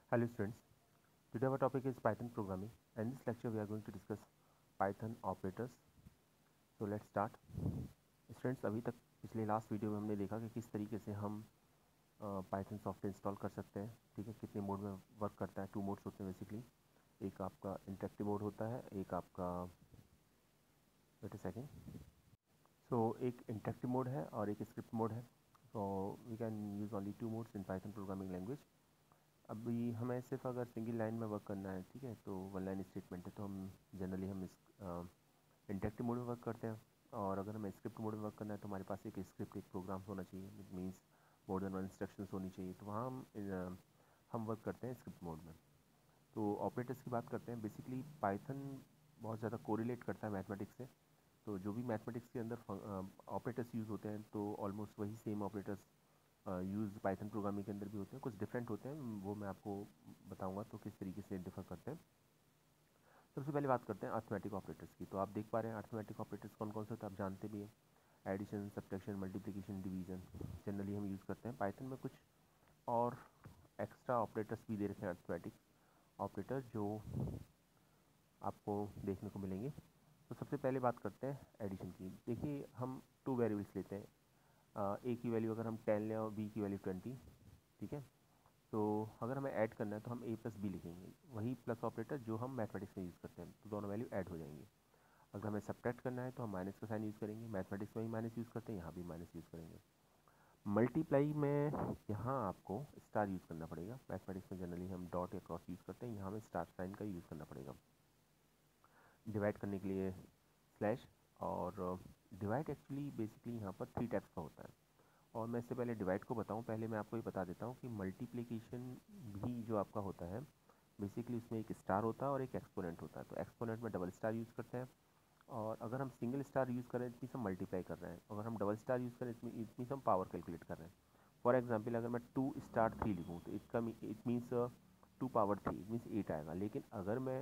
Hello students, today our topic is Python programming and in this lecture we are going to discuss Python operators. So let's start. Students, अभी तक पिछले last video में हमने देखा कि किस तरीके से हम Python सॉफ्टवेयर इंस्टॉल कर सकते हैं, ठीक है, कितने मोड में वर्क करता है। 2 मोड्स होते हैं बेसिकली, एक आपका इंटरेक्टिव मोड होता है, एक आपका वेट अ सेकेंड एक इंटरेक्टिव मोड है और एक स्क्रिप्ट मोड है। So we can use only 2 modes in Python programming language. अभी हमें सिर्फ अगर सिंगल लाइन में वर्क करना है, ठीक है, तो वन लाइन स्टेटमेंट है, तो हम जनरली हम इस इंटरेक्टिव मोड में वर्क करते हैं। और अगर हमें स्क्रिप्ट मोड में वर्क करना है तो हमारे पास एक स्क्रिप्ट, एक प्रोग्राम होना चाहिए, it means more than one instructions होनी चाहिए, तो वहाँ हम वर्क करते हैं स्क्रिप्ट मोड में। तो ऑपरेटर्स की बात करते हैं। बेसिकली पाइथन बहुत ज़्यादा कोरिलेट करता है मैथमेटिक्स से, तो जो भी मैथमेटिक्स के अंदर ऑपरेटर्स यूज़ होते हैं तो ऑलमोस्ट वही same operators use Python programming के अंदर भी होते हैं। कुछ डिफरेंट होते हैं, वो मैं आपको बताऊंगा तो किस तरीके से डिफर करते हैं। सबसे पहले बात करते हैं अर्थमेटिक ऑपरेटर्स की। तो आप देख पा रहे हैं अर्थमेटिक ऑपरेटर्स कौन कौन से होते हैं, आप जानते भी हैं। Addition, subtraction, multiplication, division generally हम यूज़ करते हैं। पाइथन में कुछ और एक्स्ट्रा ऑपरेटर्स भी दे रखे हैं, अर्थमेटिक ऑपरेटर, जो आपको देखने को मिलेंगे। तो सबसे पहले बात करते हैं एडिशन की। देखिए, हम 2 वेरिएबल्स लेते हैं। ए की वैल्यू अगर हम 10 लें और बी की वैल्यू 20, ठीक है। तो अगर हमें ऐड करना है तो हम ए प्लस बी लिखेंगे, वही प्लस ऑपरेटर जो हम मैथमेटिक्स में यूज़ करते हैं, तो दोनों वैल्यू ऐड हो जाएंगी। अगर हमें सब्ट्रैक्ट करना है तो हम माइनस का साइन यूज़ करेंगे, मैथमेटिक्स में भी माइनस यूज़ करते हैं, यहाँ भी माइनस यूज़ करेंगे। मल्टीप्लाई में यहाँ आपको स्टार यूज़ करना पड़ेगा। मैथमेटिक्स में जनरली हम डॉट या क्रॉस यूज़ करते हैं, यहाँ हमें स्टार साइन का यूज़ करना पड़ेगा। डिवाइड करने के लिए स्लैश। और डिवाइड एक्चुअली बेसिकली यहाँ पर 3 टाइप्स का होता है। और मैं इससे पहले डिवाइड को बताऊँ, पहले मैं आपको ये बता देता हूँ कि मल्टीप्लिकेशन भी जो आपका होता है, बेसिकली उसमें एक स्टार होता है और एक एक्सपोनेंट होता है। तो एक्सपोनेंट में डबल स्टार यूज़ करते हैं, और अगर हम सिंगल स्टार यूज़ करें इट मीन्स हम मल्टीप्लाई कर रहे हैं। अगर हम डबल स्टार यूज़ करें इट मीन्स हम पावर कैलकुलेट कर रहे हैं। फॉर एग्जाम्पल, अगर मैं 2 स्टार 3 लिखूँ तो it means 2 power 3, it means 8 आएगा। लेकिन अगर मैं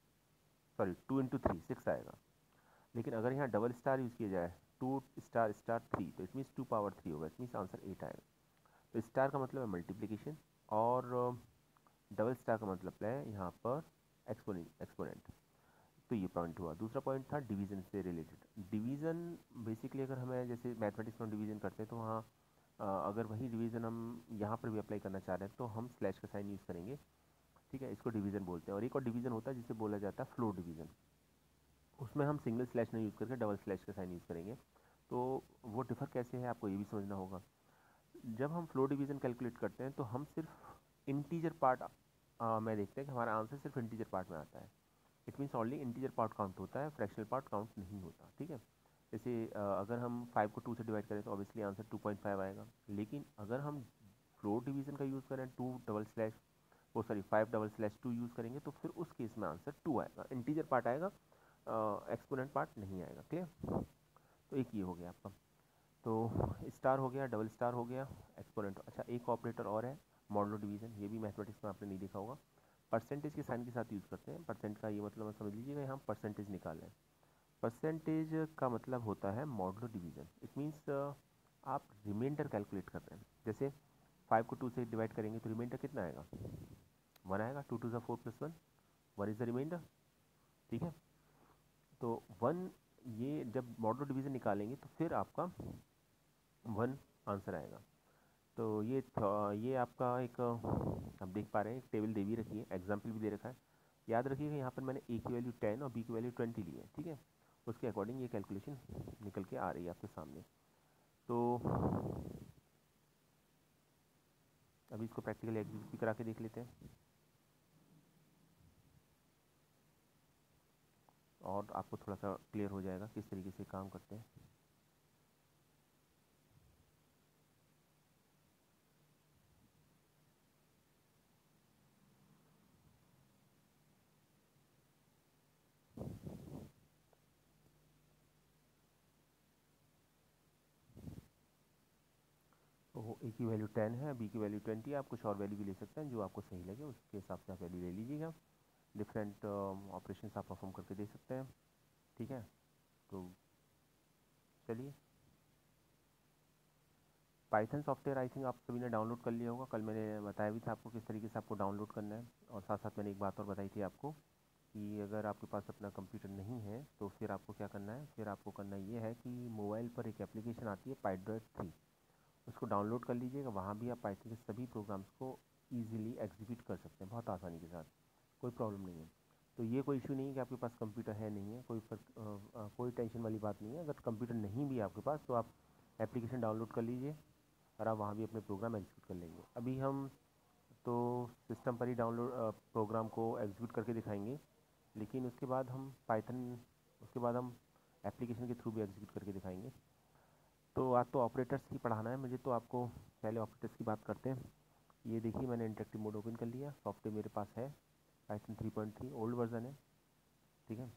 2 इंटू 3 6 आएगा। लेकिन अगर यहाँ डबल स्टार यूज़ किया जाए, 2 स्टार स्टार 3, तो इट मीन्स 2 पावर 3 होगा, इट मीन्स आंसर 8 आएगा। तो स्टार का मतलब है मल्टीप्लिकेशन, और डबल स्टार का मतलब है यहाँ पर एक्सपोनेंट। तो ये पॉइंट हुआ। दूसरा पॉइंट था डिवीजन से रिलेटेड। डिवीजन बेसिकली अगर हमें जैसे मैथमेटिक्स में डिवीजन करते हैं तो वहाँ अगर वही डिवीजन हम यहाँ पर भी अप्लाई करना चाह रहे हैं तो हम स्लैश का साइन यूज़ करेंगे, ठीक है, इसको डिवीजन बोलते हैं। और एक और डिवीजन होता है जिसे बोला जाता है फ्लोर डिवीजन, उसमें हम सिंगल स्लैश नहीं यूज़ करके डबल स्लैश का साइन यूज़ करेंगे। तो वो डिफ़र कैसे है आपको ये भी समझना होगा। जब हम फ्लोर डिवीज़न कैलकुलेट करते हैं तो हम सिर्फ इंटीजर पार्ट में देखते हैं कि हमारा आंसर सिर्फ इंटीजर पार्ट में आता है। It means only integer part count होता है, फ्रैक्शनल पार्ट काउंट नहीं होता, ठीक है। जैसे अगर हम 5 को 2 से डिवाइड करें तो ऑब्वियसली आंसर 2.5 आएगा। लेकिन अगर हम फ्लोर डिवीज़न का यूज़ करें, 2 डबल स्लैश, वो सॉरी 5 डबल स्लैश 2 यूज़ करेंगे, तो फिर उस केस में आंसर 2 आएगा, इंटीजर पार्ट आएगा, एक्सपोनेंट पार्ट नहीं आएगा। क्लियर। तो एक ये हो गया आपका। तो स्टार हो गया, डबल स्टार हो गया, एक्सपोनेंट। अच्छा, एक ऑपरेटर और है, मॉडुलो डिवीज़न। ये भी मैथमेटिक्स में आपने नहीं देखा होगा, परसेंटेज के साइन के साथ यूज़ करते हैं। परसेंट का ये मतलब समझ लीजिएगा, यहाँ परसेंटेज निकाल रहे हैं। परसेंटेज का मतलब होता है मॉडुलो डिवीज़न। इट मीन्स आप रिमाइंडर कैलकुलेट कर रहे हैं। जैसे 5 को 2 से डिवाइड करेंगे तो रिमाइंडर कितना आएगा, 1 आएगा। 2 2 4 प्लस 1, 1 इज़ द रिमाइंडर, ठीक है। तो 1, ये जब मॉडुलो डिवीज़न निकालेंगे तो फिर आपका 1 आंसर आएगा। तो ये आपका एक आप देख पा रहे हैं, एक टेबल दे भी रखी है, एग्जाम्पल भी दे रखा है। याद रखिएगा यहाँ पर मैंने ए की वैल्यू 10 और बी की वैल्यू 20 ली है, ठीक है। उसके अकॉर्डिंग ये कैलकुलेशन निकल के आ रही है आपके सामने। तो अभी इसको प्रैक्टिकली एग्जीक्यूट भी करा के देख लेते हैं, और आपको थोड़ा सा क्लियर हो जाएगा किस तरीके से काम करते हैं। तो ए की वैल्यू 10 है, बी की वैल्यू 20 है। आप कुछ और वैल्यू भी ले सकते हैं, जो आपको सही लगे उसके हिसाब से आप वैल्यू ले लीजिएगा। डिफरेंट ऑपरेशंस आप परफॉर्म करके दे सकते हैं, ठीक है। तो चलिए, पाइथन सॉफ्टवेयर आई थिंक आप सभी ने डाउनलोड कर लिया होगा। कल मैंने बताया भी था आपको किस तरीके से आपको डाउनलोड करना है, और साथ साथ मैंने एक बात और बताई थी आपको कि अगर आपके पास अपना कंप्यूटर नहीं है तो फिर आपको क्या करना है, फिर आपको करना ये है कि मोबाइल पर एक एप्लीकेशन आती है PyDroid 3, उसको डाउनलोड कर लीजिएगा। वहाँ भी आप पाइथन के सभी प्रोग्राम्स को ईजिली एग्जीक्यूट कर सकते हैं बहुत आसानी के साथ, कोई प्रॉब्लम नहीं है। तो ये कोई इशू नहीं है कि आपके पास कंप्यूटर है नहीं है, कोई टेंशन वाली बात नहीं है। अगर कंप्यूटर नहीं भी है आपके पास तो आप एप्लीकेशन डाउनलोड कर लीजिए और आप वहाँ भी अपने प्रोग्राम एग्जीक्यूट कर लेंगे। अभी हम तो सिस्टम पर ही डाउनलोड प्रोग्राम को एग्जीक्यूट करके दिखाएंगे, लेकिन उसके बाद हम एप्लीकेशन के थ्रू भी एग्जीक्यूट करके दिखाएंगे। तो आज तो ऑपरेटर्स ही पढ़ाना है मुझे, तो आपको पहले ऑपरेटर्स की बात करते हैं। ये देखिए मैंने इंटरेक्टिव मोड ओपन कर लिया, सॉफ्टवेयर मेरे पास है पाइथन 3.3 ओल्ड वर्जन है, ठीक है।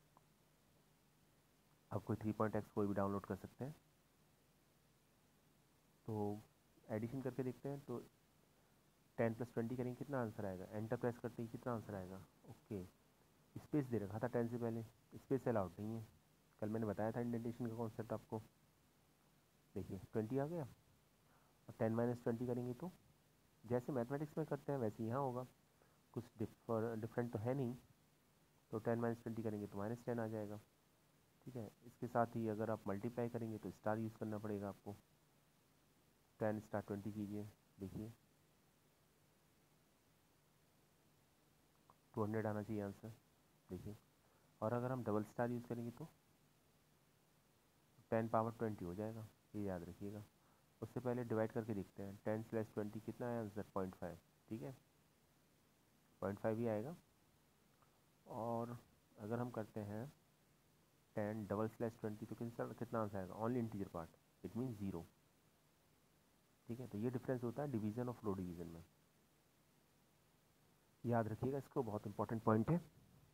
आप कोई 3.x कोई भी डाउनलोड कर सकते हैं। तो एडिशन करके देखते हैं, तो 10+20 करेंगे कितना आंसर आएगा, एंटर प्रेस करते ही कितना आंसर आएगा। ओके, स्पेस दे रखा था 10 से पहले, स्पेस अलाउड नहीं है। कल मैंने बताया था इंडेंटेशन का कॉन्सेप्ट आपको। देखिए 20 आ गया, और 10-20 करेंगे तो जैसे मैथमेटिक्स में करते हैं वैसे यहाँ होगा, कुछ डिफरेंट तो है नहीं। तो 10-20 करेंगे तो -10 आ जाएगा, ठीक है। इसके साथ ही अगर आप मल्टीप्लाई करेंगे तो स्टार यूज़ करना पड़ेगा आपको। 10 स्टार 20 कीजिए, देखिए 200 आना चाहिए आंसर, देखिए। और अगर हम डबल स्टार यूज़ करेंगे तो 10 पावर 20 हो जाएगा, ये याद रखिएगा। उससे पहले डिवाइड करके देखते हैं, 10/20 कितना है आंसर, 0.5, ठीक है, 0.5 ही आएगा। और अगर हम करते हैं 10/20 तो कितना आंसर आएगा, only integer part, it mean 0, ठीक है। तो ये डिफरेंस होता है डिवीज़न और फ्लो डिवीज़न में, याद रखिएगा इसको, बहुत इंपॉर्टेंट पॉइंट है।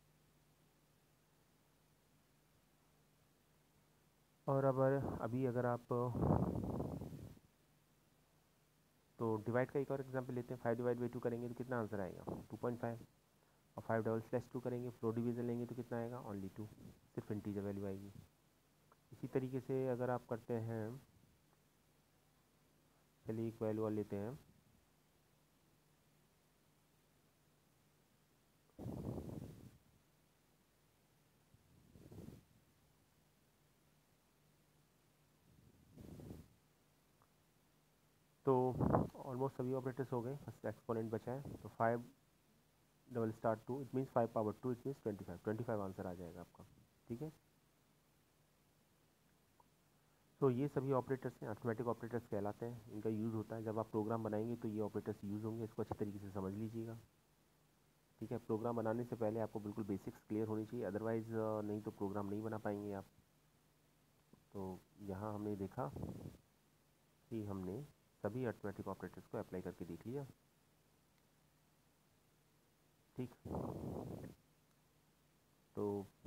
और अब अभी अगर आप तो डिवाइड का एक और एग्जांपल लेते हैं, 5/2 करेंगे तो कितना आंसर आएगा, 2.5। और 5/2 करेंगे, फ्लो डिवीज़न लेंगे तो कितना आएगा, ओनली 2, सिर्फ इंटीजर वैल्यू आएगी। इसी तरीके से अगर आप करते हैं, चलिए एक वैल्यू और लेते हैं, तो ऑलमोस्ट सभी ऑपरेटर्स हो गए, बस एक्सपोनेंट बचा है। तो 5/2 it means 5 power 2 it means 25 answer आ जाएगा आपका, ठीक है। तो ये सभी ऑपरेटर्स हैं, अर्थमेटिक ऑपरेटर्स कहलाते हैं। इनका यूज़ होता है जब आप प्रोग्राम बनाएंगे तो ये ऑपरेटर्स यूज़ होंगे, इसको अच्छी तरीके से समझ लीजिएगा, ठीक है। प्रोग्राम बनाने से पहले आपको बिल्कुल बेसिक्स क्लियर होनी चाहिए, अदरवाइज़ नहीं तो प्रोग्राम नहीं बना पाएंगे आप। तो यहाँ हमने देखा कि हमने सभी अर्थमेटिक ऑपरेटर्स को अप्लाई करके देख लिया, ठीक। तो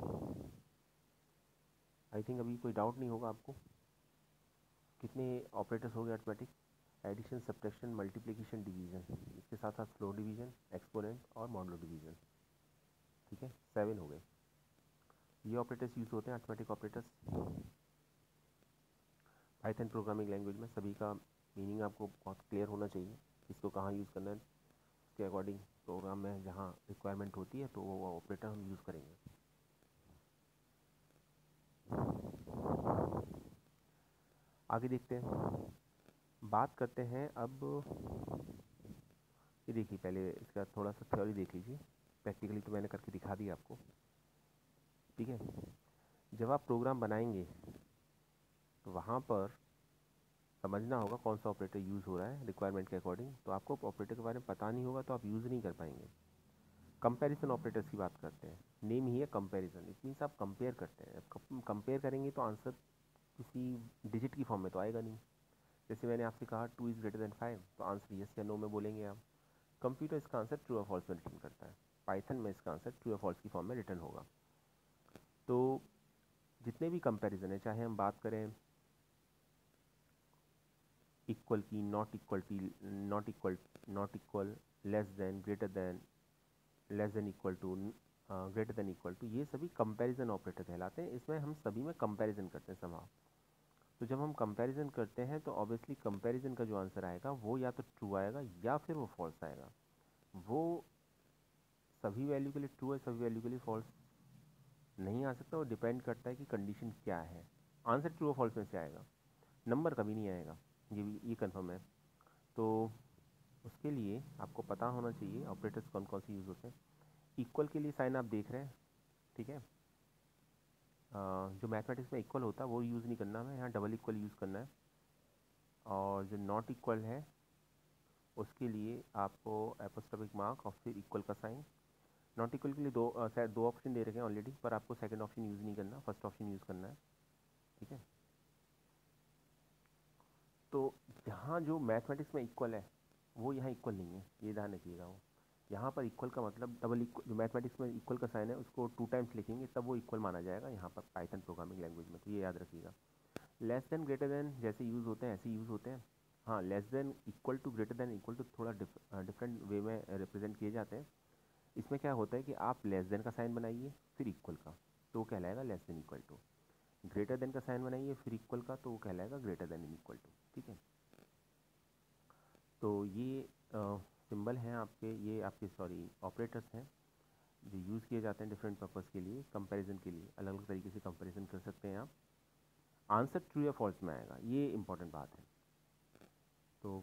आई थिंक अभी कोई डाउट नहीं होगा आपको। कितने ऑपरेटर्स हो गए arithmetic, addition, subtraction, multiplication, division, इसके साथ साथ फ्लो डिवीज़न, एक्सपोनेंट और मॉडुलो डिवीज़न, ठीक है, 7 हो गए। ये ऑपरेटर्स यूज़ होते हैं arithmetic operators Python programming language में। सभी का मीनिंग आपको बहुत क्लियर होना चाहिए, इसको कहाँ यूज़ करना है, उसके अकॉर्डिंग प्रोग्राम में जहाँ रिक्वायरमेंट होती है तो वो ऑपरेटर हम यूज़ करेंगे। आगे देखते हैं, बात करते हैं अब। ये देखिए पहले इसका थोड़ा सा थ्योरी देख लीजिए, प्रैक्टिकली तो मैंने करके दिखा दिया आपको, ठीक है। जब आप प्रोग्राम बनाएंगे तो वहाँ पर समझना होगा कौन सा ऑपरेटर यूज़ हो रहा है रिक्वायरमेंट के अकॉर्डिंग। तो आपको ऑपरेटर के बारे में पता नहीं होगा तो आप यूज़ नहीं कर पाएंगे। कंपैरिजन ऑपरेटर्स की बात करते हैं, नेम ही है कंपैरिजन, इट मीन्स आप कंपेयर करते हैं। कंपेयर करेंगे तो आंसर किसी डिजिट की फॉर्म में तो आएगा नहीं। जैसे मैंने आपसे कहा 2 इज़ ग्रेटर देन 5, तो आंसर यस या नो में बोलेंगे आप। कंप्यूटर इसका आंसर ट्रू और फॉल्स में रिटर्न करता है, पाइथन में इसका आंसर ट्रू और फॉल्स की फॉर्म में रिटर्न होगा। तो जितने भी कंपैरिजन है, चाहे हम बात करें इक्वल की, नॉट इक्वल की, not equal, less than, greater than, less than equal to, greater than equal to, ये सभी कंपैरिजन ऑपरेटर कहलाते हैं। इसमें हम सभी में कंपैरिजन करते हैं समाव। तो जब हम कंपैरिजन करते हैं तो ऑब्वियसली कंपैरिजन का जो आंसर आएगा वो या तो ट्रू आएगा या फिर वो फॉल्स आएगा। वो सभी वैल्यू के लिए ट्रू है, सभी वैल्यू के लिए फॉल्स नहीं आ सकता। वो डिपेंड करता है कि कंडीशन क्या है। आंसर ट्रू और फॉल्स में से आएगा, नंबर कभी नहीं आएगा, ये कंफर्म है। तो उसके लिए आपको पता होना चाहिए ऑपरेटर्स कौन कौन से यूज़ होते हैं। इक्वल के लिए साइन आप देख रहे हैं, ठीक है। जो मैथमेटिक्स में इक्वल होता है वो यूज़ नहीं करना है, यहाँ डबल इक्वल यूज़ करना है। और जो नॉट इक्वल है उसके लिए आपको एपोस्ट्रोफिक मार्क और फिर इक्वल का साइन। नॉट इक्वल के लिए शायद दो ऑप्शन दे रखे हैं ऑलरेडी, पर आपको सेकंड ऑप्शन यूज़ नहीं करना, फर्स्ट ऑप्शन यूज़ करना है, ठीक है। तो जहाँ जो मैथमेटिक्स में इक्वल है वो यहाँ इक्वल नहीं है, ये ध्यान रखिएगा। वो यहाँ पर इक्वल का मतलब डबल इक्वल, जो मैथमेटिक्स में इक्वल का साइन है उसको 2 टाइम्स लिखेंगे तब वो इक्वल माना जाएगा यहाँ पर पाइथन प्रोग्रामिंग लैंग्वेज में, तो ये याद रखिएगा। लेस देन ग्रेटर देन जैसे यूज़ होते हैं ऐसे यूज़ होते हैं। हाँ, less than equal to greater than equal to थोड़ा डिफरेंट वे में रिप्रेजेंट किए जाते हैं। इसमें क्या होता है कि आप लेस देन का साइन बनाइए फिर इक्वल का, तो वो कहलाएगा less than equal to. Greater than का साइन बनाइए फिर इक्वल का, तो वो कहलाएगा greater than in equal to, ठीक है। तो ये सिंबल हैं आपके, ये आपके सॉरी ऑपरेटर्स हैं जो यूज़ किए जाते हैं डिफरेंट पर्पज़ के लिए, कंपैरिजन के लिए। अलग अलग तरीके से कंपैरिजन कर सकते हैं आप। आंसर ट्रू या फॉल्स में आएगा, ये इंपॉर्टेंट बात है। तो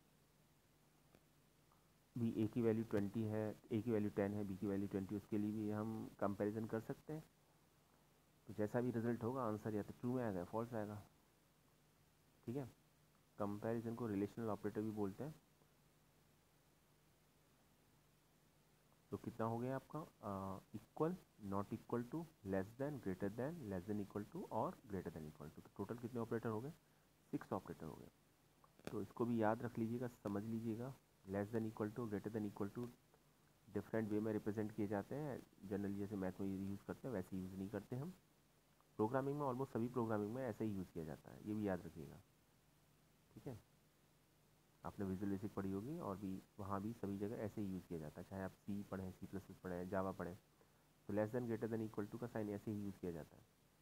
भी ए की वैल्यू 20 है, ए की वैल्यू 10 है, बी की वैल्यू 20, उसके लिए भी हम कंपैरिजन कर सकते हैं। तो जैसा भी रिजल्ट होगा आंसर या तो ट्रू में आएगा या फॉल्स आएगा, ठीक है। कंपैरिजन को रिलेशनल ऑपरेटर भी बोलते हैं। तो कितना हो गया आपका, equal, not equal to, less than, greater than, less than equal to और ग्रेटर देन इक्वल टू। तो टोटल कितने ऑपरेटर हो गए, 6 ऑपरेटर हो गए। तो इसको भी याद रख लीजिएगा, समझ लीजिएगा। Less than equal to, greater than equal to different way में रिप्रेजेंट किए जाते हैं। जनरली जैसे मैथ में यूज़ करते हैं वैसे यूज़ नहीं करते हम। प्रोग्रामिंग में ऑलमोस्ट सभी प्रोग्रामिंग में ऐसे ही यूज़ किया जाता है, ये भी याद रखिएगा, ठीक है। आपने विजुअल बेसिक पढ़ी होगी और भी वहाँ भी सभी जगह ऐसे ही यूज़ किया जाता है, चाहे आप सी पढ़ें, सी प्लस प्लस पढ़ें, जावा पढ़ें, तो less than greater than equal to का साइन ऐसे ही यूज़ किया जाता है।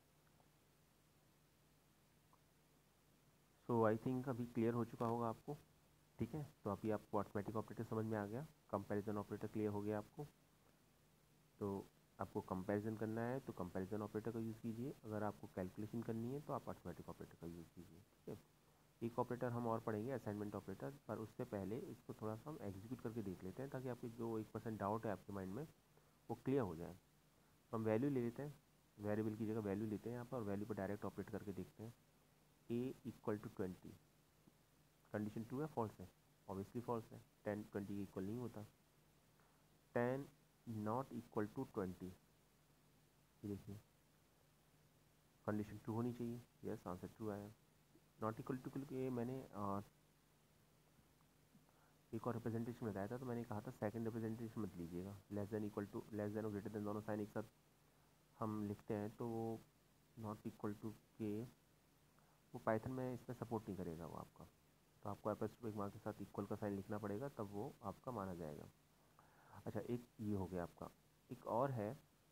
सो आई थिंक अभी क्लियर हो चुका होगा आपको, ठीक है। तो अभी आपको अर्थमेटिक ऑपरेटर समझ में आ गया, कंपैरिजन ऑपरेटर क्लियर हो गया आपको। तो आपको कंपैरिजन करना है तो कंपैरिजन ऑपरेटर का यूज़ कीजिए, अगर आपको कैलकुलेशन करनी है तो आप अर्थमेटिक ऑपरेटर का यूज़ कीजिए, ठीक है। एक ऑपरेटर हम और पढ़ेंगे, असाइनमेंट ऑपरेटर, पर उससे पहले इसको थोड़ा सा हम एग्जीक्यूट करके देख लेते हैं ताकि आपकी जो 1% डाउट है आपके माइंड में वो क्लियर हो जाए। तो हम वैल्यू ले लेते हैं, वेरिएबल की जगह वैल्यू लेते हैं यहाँ पर और वैल्यू पर डायरेक्ट ऑपरेट करके देखते हैं। A equal to 20, condition true है फॉल्स है, ऑब्वियसली फॉल्स है, 10 20 के इक्वल नहीं होता। 10 नॉट इक्वल टू 20, ये देखिए कंडीशन ट्रू होनी चाहिए, यस आंसर ट्रू आया। नॉट इक्वल टू के लिए मैंने एक और रिप्रेजेंटेशन बताया था, तो मैंने कहा था सेकंड रिप्रेजेंटेशन मत लीजिएगा। Less than equal to, less than और ग्रेटर देन दोनों साइन एक साथ हम लिखते हैं तो वो नॉट इक्वल टू के वो पाइथन में इसमें सपोर्ट नहीं करेगा वो आपका। तो आपको एपोस्ट्रोफिक मार्क के साथ इक्वल का साइन लिखना पड़ेगा, तब वो आपका माना जाएगा। अच्छा, एक ये हो गया आपका, एक और है।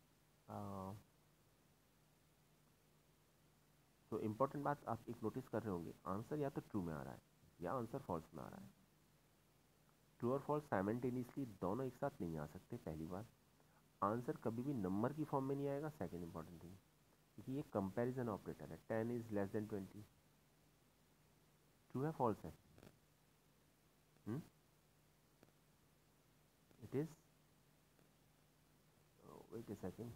तो इम्पोर्टेंट बात आप एक नोटिस कर रहे होंगे, आंसर या तो ट्रू में आ रहा है या आंसर फॉल्स में आ रहा है। ट्रू और फॉल्स साइमल्टेनियसली दोनों एक साथ नहीं आ सकते, पहली बात। आंसर कभी भी नंबर की फॉर्म में नहीं आएगा, सेकेंड इंपॉर्टेंट थिंग, क्योंकि ये कंपैरिजन ऑपरेटर है। 10 इज लेस देन 20, ट्रू है फॉल्स है, it is, wait a second,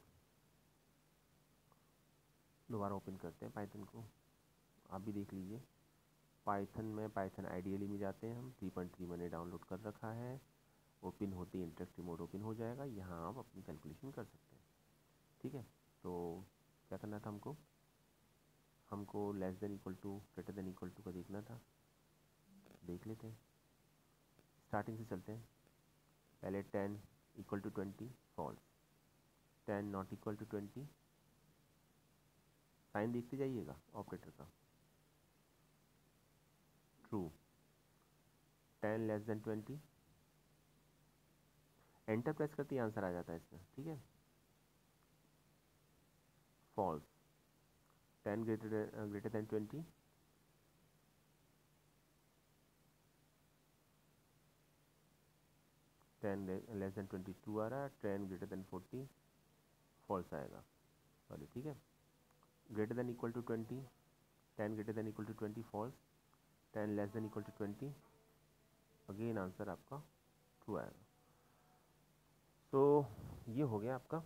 दोबारा ओपन करते हैं पाइथन को, आप भी देख लीजिए। पाइथन में पाइथन आइडियली में जाते हैं हम, 3.3 मैंने डाउनलोड कर रखा है। ओपन होते ही इंटरेक्टिव मोड ओपन हो जाएगा, यहाँ आप अपनी कैलकुलेशन कर सकते हैं, ठीक है। तो क्या करना था हमको, हमको less than equal to greater than equal to का देखना था, देख लेते हैं। स्टार्टिंग से चलते हैं, पहले 10 equal to 20 false, 10 not equal to 20, sign देखते जाइएगा ऑपरेटर का, true. 10 less than 20, enter press करते ही आंसर आ जाता है इसमें, ठीक है। False, 10 greater than 20, 10 less than 22 आ रहा है, 10 ग्रेटर देन 40 फॉल्स आएगा, सॉरी, ठीक है। Greater than equal to 20, 10 greater than equal to 20 false, 10 less than equal to 20, again answer आपका ट्रू आएगा। तो ये हो गया आपका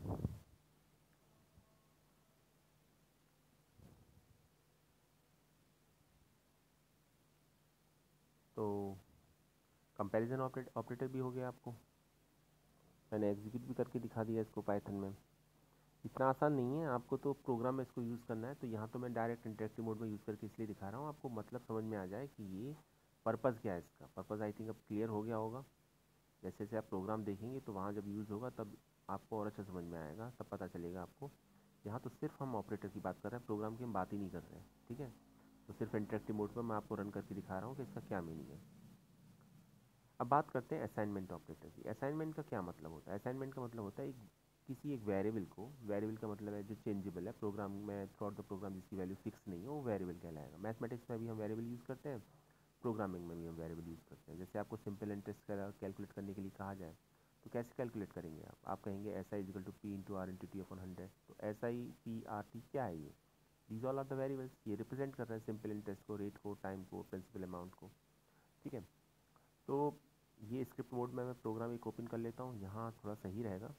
तो कंपैरिजन ऑपरेटर भी हो गया आपको, मैंने एग्जीक्यूट भी करके दिखा दिया इसको पाइथन में। इतना आसान नहीं है, आपको तो प्रोग्राम में इसको यूज़ करना है। तो यहाँ तो मैं डायरेक्ट इंटरेक्टिव मोड में यूज़ करके इसलिए दिखा रहा हूँ, आपको मतलब समझ में आ जाए कि ये पर्पज़ क्या है इसका। पर्पज़ आई थिंक अब क्लियर हो गया होगा। जैसे जैसे आप प्रोग्राम देखेंगे तो वहाँ जब यूज़ होगा तब आपको और अच्छा समझ में आएगा, तब पता चलेगा आपको। यहाँ तो सिर्फ हम ऑपरेटर की बात कर रहे हैं, प्रोग्राम की हम बात ही नहीं कर रहे हैं, ठीक है। तो सिर्फ इंटरेक्टिव मोड पर मैं आपको रन करके दिखा रहा हूँ कि इसका क्या मीनिंग है। अब बात करते हैं असाइनमेंट ऑपरेटर की। असाइनमेंट का क्या मतलब होता है? असाइनमेंट का मतलब होता है किसी एक वेरिएबल को, वेरिएबल का मतलब है जो चेंजेबल है, प्रोग्राम में थ्रू आउट द प्रोग्राम जिसकी वैल्यू फिक्स नहीं है, वो वेरिएबल कहलाएगा। मैथमेटिक्स में भी हम वेरिएबल यूज़ करते हैं, प्रोग्रामिंग में भी हम वेरिएबल यूज़ करते हैं। जैसे आपको सिंपल इंटरेस्ट कैलकुलेट करने के लिए कहा जाए तो कैसे कैलकुलेट करेंगे आप कहेंगे S I is equal to P into R into T upon 100। तो S I P R T क्या है? ये these all are the variables, ये रिप्रेजेंट कर रहे हैं सिंपल इंटरेस्ट को, रेट को, टाइम को, प्रिंसिपल अमाउंट को, ठीक है। तो ये स्क्रिप्ट मोड में मैं प्रोग्राम एक ओपन कर लेता हूँ, यहाँ थोड़ा सही रहेगा।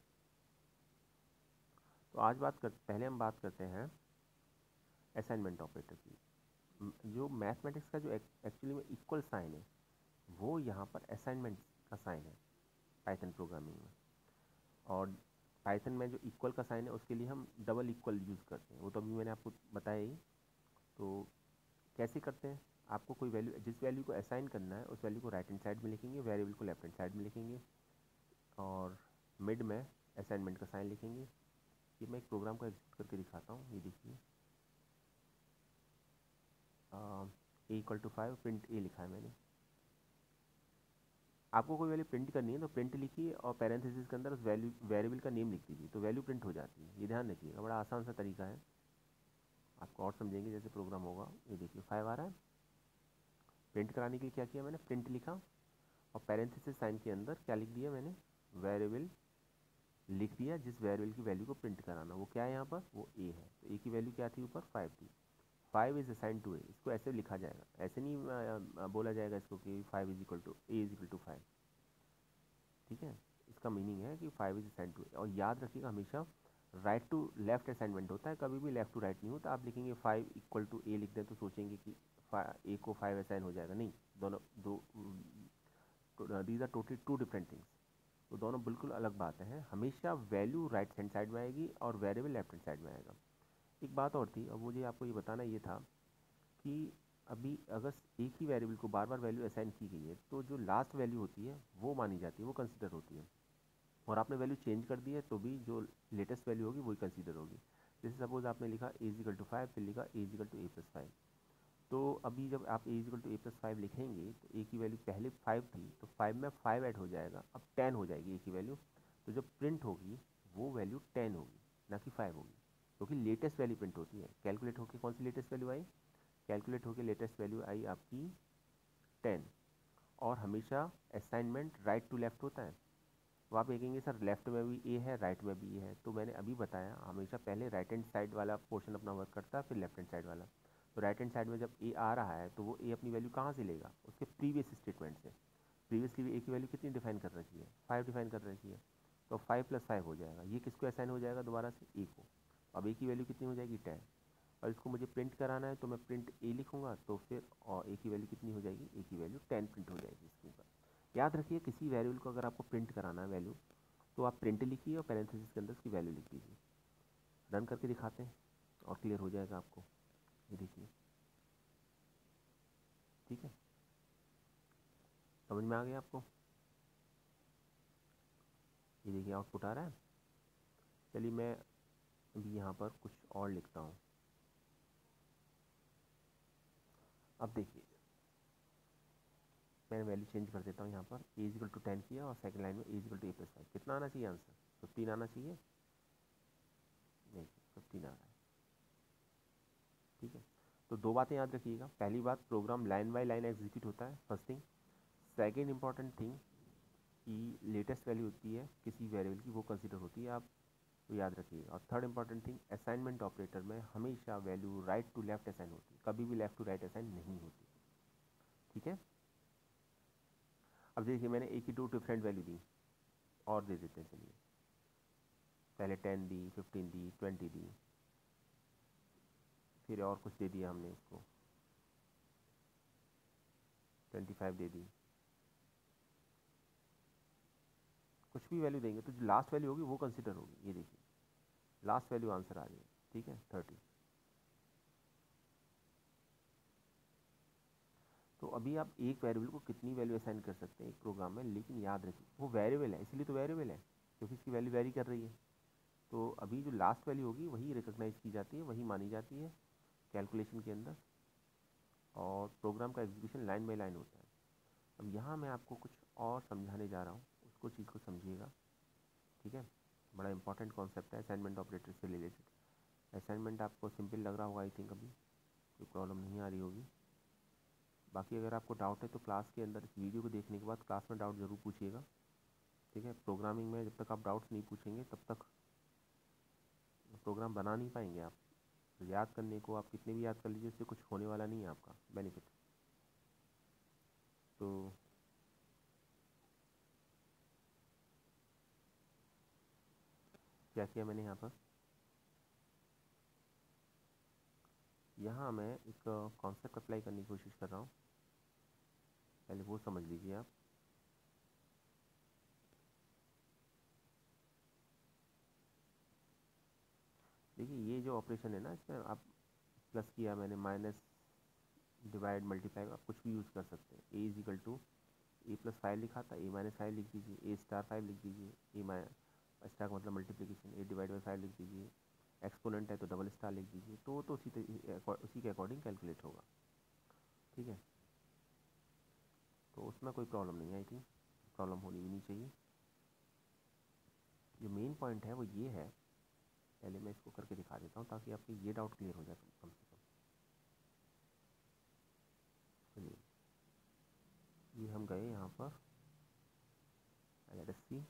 तो आज पहले हम बात करते हैं असाइनमेंट ऑपरेटर की। जो मैथमेटिक्स का जो एक्चुअली में इक्वल साइन है, वो यहाँ पर असाइनमेंट का साइन है पाइथन प्रोग्रामिंग में। और पाइथन में जो इक्वल का साइन है उसके लिए हम डबल इक्वल यूज़ करते हैं, वो तो अभी मैंने आपको बताया ही। तो कैसे करते हैं? आपको कोई वैल्यू, जिस वैल्यू को असाइन करना है उस वैल्यू को राइट हैंड साइड में लिखेंगे, वेरिएबल को लेफ्ट हैंड साइड में लिखेंगे, और मिड में असाइनमेंट का साइन लिखेंगे। ये मैं एक प्रोग्राम को एग्जीक्यूट करके दिखाता हूँ, ये देखिए। A equal to 5, print a लिखा है मैंने। आपको कोई वैल्यू प्रिंट करनी है तो प्रिंट लिखिए और पैरेंथेसिस के अंदर उस वैल्यू वेरिएबल का नेम लिख दीजिए, तो वैल्यू प्रिंट हो जाती है। ये ध्यान रखिएगा, बड़ा आसान सा तरीका है, आपको और समझेंगे जैसे प्रोग्राम होगा। ये देखिए 5 आ रहा है। प्रिंट कराने के लिए क्या किया मैंने, प्रिंट लिखा और पैरेंथेसिस साइन के अंदर क्या लिख दिया मैंने, वेरिएबल लिख दिया जिस वेरिएबल की वैल्यू को प्रिंट कराना। वो क्या है यहाँ पर, वो ए है। तो ए की वैल्यू क्या थी ऊपर, 5 थी। 5 इज असाइन टू ए, इसको ऐसे लिखा जाएगा, ऐसे नहीं बोला जाएगा इसको कि 5 is equal to a is equal to 5, ठीक है। इसका मीनिंग है कि 5 इज असाइन टू ए। और याद रखिएगा हमेशा राइट टू लेफ्ट असाइनमेंट होता है, कभी भी लेफ्ट टू राइट नहीं होता। आप लिखेंगे 5 इक्वल टू ए लिख दें तो सोचेंगे कि ए को 5 असाइन हो जाएगा, नहीं, दोनों दो, these are totally two different things. तो दोनों बिल्कुल अलग बातें हैं। हमेशा वैल्यू राइट हैंड साइड में आएगी और वेरिएबल लेफ्ट हैंड साइड में आएगा। एक बात और थी, अब मुझे आपको ये बताना ये था कि अभी अगर एक ही वेरिएबल को बार बार वैल्यू असाइन की गई है तो जो लास्ट वैल्यू होती है वो मानी जाती है, वो कंसिडर होती है। और आपने वैल्यू चेंज कर दी है तो भी जो लेटेस्ट वैल्यू होगी वही कंसिडर होगी। जैसे सपोज आपने लिखा ए इजिकल टू 5, फिर लिखा a is equal to a plus 5। तो अभी जब आप a is equal to a plus 5 लिखेंगे तो ए की वैल्यू पहले 5 थी, तो 5 में 5 ऐड हो जाएगा, अब 10 हो जाएगी ए की वैल्यू। तो जब प्रिंट होगी वो वैल्यू 10 होगी, ना कि 5 होगी, क्योंकि लेटेस्ट वैल्यू प्रिंट होती है। कैलकुलेट होकर कौन सी लेटेस्ट वैल्यू आई, कैलकुलेट होकर लेटेस्ट वैल्यू आई आपकी 10। और हमेशा असाइनमेंट राइट टू लेफ्ट होता है। तो आप देखेंगे सर लेफ्ट में भी ए है, राइट में भी ए है, तो मैंने अभी बताया हमेशा पहले राइट हैंड साइड वाला पोर्शन अपना वर्क करता है, फिर लेफ्ट हैंड साइड वाला। तो राइट हैंड साइड में जब ए आ रहा है तो वो ए अपनी वैल्यू कहाँ से लेगा, उसके प्रीवियस स्टेटमेंट से। प्रीवियसली भी ए की वैल्यू कितनी डिफाइन कर रखी है, 5 डिफाइन कर रखी है। तो 5 प्लस 5 हो जाएगा, ये किसको असाइन हो जाएगा दोबारा से, ए को। अब ए की वैल्यू कितनी हो जाएगी, 10। और इसको मुझे प्रिंट कराना है तो मैं प्रिंट ए लिखूंगा, तो फिर और ए की वैल्यू कितनी हो जाएगी, ए की वैल्यू 10 प्रिंट हो जाएगी इसके ऊपर। याद रखिए किसी वेरिएबल को अगर आपको प्रिंट कराना है वैल्यू, तो आप प्रिंट लिखिए और पैरेंथेसिस के अंदर उसकी वैल्यू लिख दीजिए। रन करके दिखाते हैं और क्लियर हो जाएगा आपको। ये देखिए, ठीक है, समझ में आ गया आपको। ये देखिए आउटपुट आ रहा है। चलिए मैं अभी यहाँ पर कुछ और लिखता हूँ। अब देखिए मैं वैल्यू चेंज कर देता हूँ, यहाँ पर ए इजिकल टू 10 किया और सेकंड लाइन में a is equal to a plus 5। कितना आना चाहिए आंसर, 15 आना चाहिए, नहीं 15 आ रहा है, ठीक है। तो दो बातें याद रखिएगा। पहली बात, program line by line execute होता है, first thing. Second important thing, की लेटेस्ट वैल्यू होती है किसी वेरिएबल की, वो कंसिडर होती है, आप तो याद रखिएगा। और third important thing, assignment operator में हमेशा value right to left assign होती है, कभी भी लेफ्ट टू राइट असाइन नहीं होती। ठीक है, अब देखिए मैंने एक ही 2 डिफरेंट वैल्यू दी, और दे देते हैं। चलिए पहले 10 दी, 15 दी, 20 दी, फिर और कुछ दे दिया हमने इसको, 25 दे दी। कुछ भी वैल्यू देंगे तो जो लास्ट वैल्यू होगी वो कंसिडर होगी। ये देखिए लास्ट वैल्यू आंसर आ जाएगी। ठीक है 30। तो अभी आप एक वेरिएबल को कितनी वैल्यू असाइन कर सकते हैं एक प्रोग्राम में, लेकिन याद रखिए वो वेरिएबल है, इसलिए तो वेरिएबल है क्योंकि इसकी वैल्यू वेरी कर रही है। तो अभी जो लास्ट वैल्यू होगी वही रिकॉग्नाइज की जाती है, वही मानी जाती है कैलकुलेशन के अंदर, और प्रोग्राम का एग्जीक्यूशन लाइन बाय लाइन होता है। अब यहाँ मैं आपको कुछ और समझाने जा रहा हूँ, उसको चीज़ को समझिएगा। ठीक है, बड़ा इंपॉर्टेंट कॉन्सेप्ट है असाइनमेंट ऑपरेटर से रिलेटेड। असाइनमेंट आपको सिंपल लग रहा होगा आई थिंक, अभी कोई प्रॉब्लम नहीं आ रही होगी। बाकी अगर आपको डाउट है तो क्लास के अंदर इस वीडियो को देखने के बाद क्लास में डाउट ज़रूर पूछिएगा। ठीक है, प्रोग्रामिंग में जब तक आप डाउट्स नहीं पूछेंगे तब तक प्रोग्राम बना नहीं पाएंगे आप। तो याद करने को आप कितने भी याद कर लीजिए, उससे कुछ होने वाला नहीं है आपका बेनिफिट। तो क्या किया मैंने यहाँ पर, यहाँ मैं एक कॉन्सेप्ट अप्लाई करने की कोशिश कर रहा हूँ, पहले वो समझ लीजिए आप। देखिए ये जो ऑपरेशन है ना, इसमें आप प्लस किया मैंने, माइनस, डिवाइड, मल्टीप्लाई, आप कुछ भी यूज़ कर सकते हैं। ए इज इक्वल टू A+5 लिखा था, A-5 लिख दीजिए, A*5 लिख दीजिए, स्टार का मतलब मल्टीप्लिकेशन, A/5 लिख दीजिए, एक्सपोनेंट है तो डबल स्टार लिख दीजिए। तो उसी के अकॉर्डिंग कैलकुलेट होगा। ठीक है, तो उसमें कोई प्रॉब्लम नहीं आई थी, प्रॉब्लम होनी भी नहीं चाहिए। जो मेन पॉइंट है वो ये है, पहले मैं इसको करके दिखा देता हूँ ताकि आपको ये डाउट क्लियर हो जाए कम से कम। चलिए ये हम गए यहाँ पर, लेट अस सी।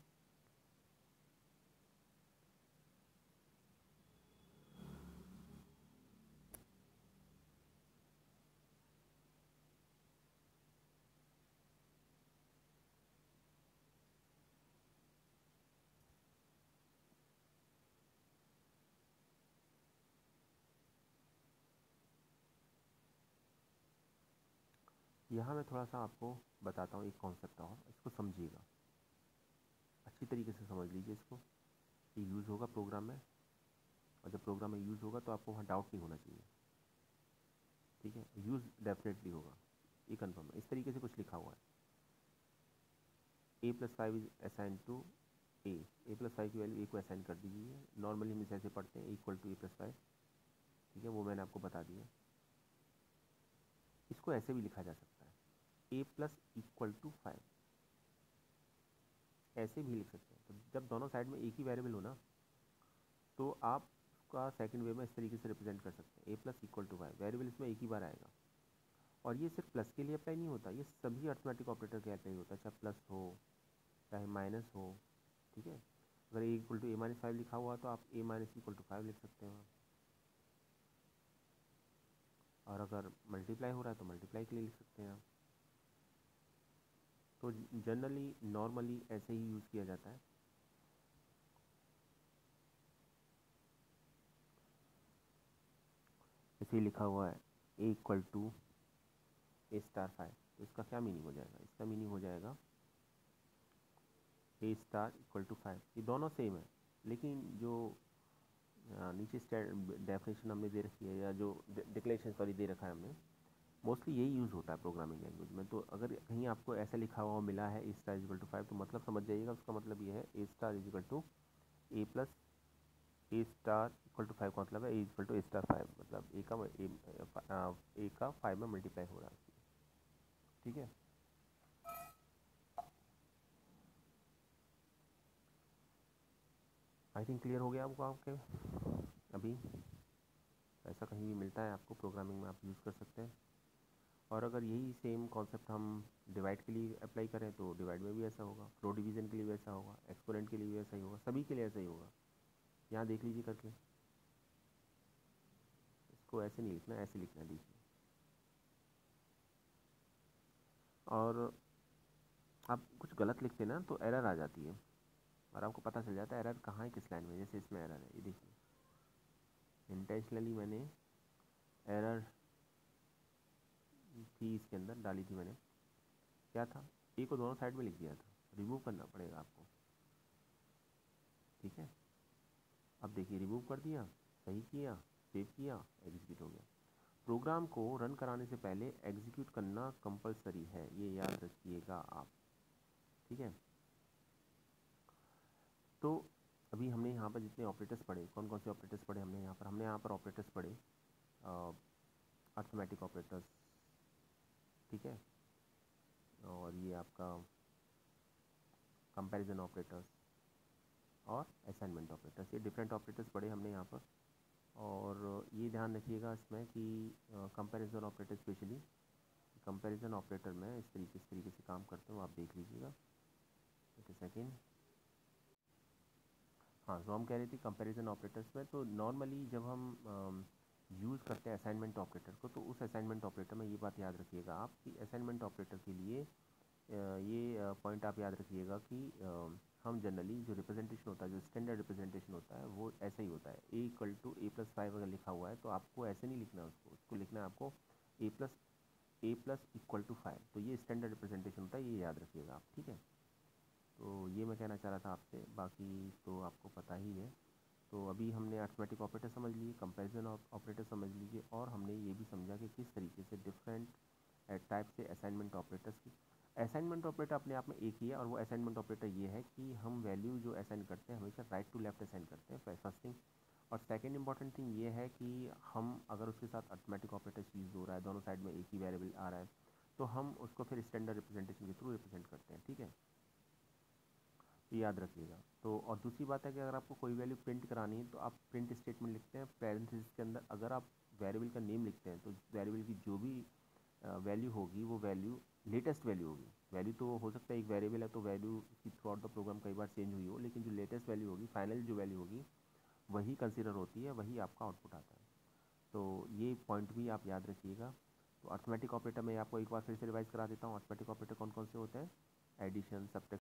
यहाँ मैं थोड़ा सा आपको बताता हूँ एक कॉन्सेप्ट और, इसको समझिएगा अच्छी तरीके से, समझ लीजिए इसको। ये यूज़ होगा प्रोग्राम में, और जब प्रोग्राम में यूज़ होगा तो आपको वहाँ डाउट नहीं होना चाहिए। ठीक है, यूज़ डेफिनेटली होगा, ये कन्फर्म है। इस तरीके से कुछ लिखा हुआ है, A+5 is assign to A, A+5 की वैल्यू ए को असाइन कर दीजिए। नॉर्मली हम इसे ऐसे पढ़ते हैं, इक्वल टू A+5। ठीक है, वो मैंने आपको बता दिया। इसको ऐसे भी लिखा जा सकता है, A+=5, ऐसे भी लिख सकते हैं। तो जब दोनों साइड में एक ही वेरिएबल हो ना, तो आप उसका सेकंड वे में इस तरीके से रिप्रेजेंट कर सकते हैं, A+=5, वेरिएबल इसमें एक ही बार आएगा। और ये सिर्फ प्लस के लिए अप्लाई नहीं होता, ये सभी अर्थमेटिक ऑपरेटर के अप्लाई होता है, चाहे प्लस हो चाहे माइनस हो। ठीक है, अगर A=A-5 लिखा हुआ तो आप A-5 लिख सकते हो, और अगर मल्टीप्लाई हो रहा है तो मल्टीप्लाई के लिए लिख सकते हैं आप। तो जनरली नॉर्मली ऐसे ही यूज़ किया जाता है। ऐसे ही लिखा हुआ है A=A*5, तो इसका क्या मीनिंग हो जाएगा, इसका मीनिंग हो जाएगा A*5, ये दोनों सेम है, लेकिन जो नीचे डेफिनेशन हमने दे रखी है, या जो डिक्लेरेशन सॉरी दे रखा है हमने, मोस्टली यही यूज़ होता है प्रोग्रामिंग लैंग्वेज में। तो अगर कहीं आपको ऐसा लिखा हुआ मिला है A*5, तो मतलब समझ जाइएगा, उसका मतलब ये है A*A+A*5 का मतलब है A=A*5, मतलब ए का 5 में मल्टीप्लाई हो रहा है। ठीक है, आई थिंक क्लियर हो गया आपको आपके अभी। ऐसा कहीं भी मिलता है आपको प्रोग्रामिंग में, आप यूज़ कर सकते हैं। और अगर यही सेम कॉन्सेप्ट हम डिवाइड के लिए अप्लाई करें तो डिवाइड में भी ऐसा होगा, रो डिवीज़न के लिए भी ऐसा होगा, एक्सपोनेंट के लिए भी ऐसा ही होगा, सभी के लिए ऐसा ही होगा। यहाँ देख लीजिए करके, इसको ऐसे नहीं लिखना, ऐसे लिखना देखिए। और आप कुछ गलत लिखते ना तो एरर आ जाती है, और आपको पता चल जाता है एरर कहाँ है, किस लाइन में। जैसे इसमें एरर है, ये देखिए, इंटेंशनली मैंने एरर थी इसके अंदर डाली थी मैंने। क्या था, ए को दोनों साइड में लिख दिया था, रिमूव करना पड़ेगा आपको, ठीक है। अब देखिए रिमूव कर दिया, सही किया, सेव किया, एग्जीक्यूट हो गया। प्रोग्राम को रन कराने से पहले एग्जीक्यूट करना कंपलसरी है, ये याद रखिएगा आप, ठीक है। तो अभी हमने यहाँ पर जितने ऑपरेटर्स पढ़े, कौन कौन से ऑपरेटर्स पढ़े हमने यहाँ पर ऑपरेटर्स पढ़े, अर्थमेटिक ऑपरेटर्स, ठीक है, और ये आपका कंपैरिजन ऑपरेटर्स और असाइनमेंट ऑपरेटर्स, ये डिफरेंट ऑपरेटर्स पढ़े हमने यहाँ पर। और ये ध्यान रखिएगा इसमें कि comparison operator specially, comparison operator में इस तरीके से काम करते हो, आप देख लीजिएगा। एक सेकेंड, हाँ, जो हम कह रहे थे कंपैरिजन ऑपरेटर्स में, तो नॉर्मली जब हम यूज़ करते हैं असाइनमेंट ऑपरेटर को, तो उस असाइनमेंट ऑपरेटर में ये बात याद रखिएगा आप कि असाइनमेंट ऑपरेटर के लिए ये पॉइंट आप याद रखिएगा कि हम जनरली जो रिप्रेजेंटेशन होता है, जो स्टैंडर्ड रिप्रेजेंटेशन होता है, वो ऐसा ही होता है, a equal to a plus 5 अगर लिखा हुआ है तो आपको ऐसे नहीं लिखना है, उसको लिखना है आपको ए प्लस इक्वल टू 5। तो ये स्टैंडर्ड रिप्रेजेंटेशन होता है, ये याद रखिएगा आप, ठीक है। तो ये मैं कहना चाह रहा था आपसे, बाकी तो आपको पता ही है। तो अभी हमने अर्थमेटिक ऑपरेटर समझ लिए, कंपैरिजन ऑपरेटर समझ लीजिए, और हमने ये भी समझा कि किस तरीके से डिफरेंट टाइप से असाइनमेंट ऑपरेटर्स की। असाइनमेंट ऑपरेटर अपने आप में एक ही है, और वो असाइनमेंट ऑपरेटर ये है कि हम वैल्यू जो असाइन करते हैं हमेशा राइट टू लेफ्ट असाइन करते हैं, फर्स्ट थिंग। और सेकंड इंपॉर्टेंट थिंग ये है कि हम अगर उसके साथ अर्थमेटिक ऑपरेटर यूज़ हो रहा है, दोनों साइड में एक ही वेरिएबल आ रहा है, तो हम उसको फिर स्टैंडर्ड रिप्रेजेंटेशन के थ्रू रिप्रेजेंट करते हैं, ठीक है। तो याद रखिएगा। तो और दूसरी बात है कि अगर आपको कोई वैल्यू प्रिंट करानी है तो आप प्रिंट स्टेटमेंट लिखते हैं, पैरेंथेसिस के अंदर अगर आप वेरिएबल का नेम लिखते हैं तो वेरिएबल की जो भी वैल्यू होगी वो वैल्यू लेटेस्ट वैल्यू होगी। वैल्यू तो हो सकता है एक वेरिएबल है तो वैल्यू की थ्रू आउट द प्रोग्राम कई बार चेंज हुई हो, लेकिन जो लेटेस्ट वैल्यू होगी, फाइनल जो वैल्यू होगी, वही कंसिडर होती है, वही आपका आउटपुट आता है। तो ये पॉइंट भी आप याद रखिएगा। तो अर्थमेटिक ऑपरेटर में आपको एक बार फिर से रिवाइज करा देता हूँ, अर्थमेटिक ऑपरेटर कौन कौन से होते हैं, एडिशन, सब्ट्रैक्शन,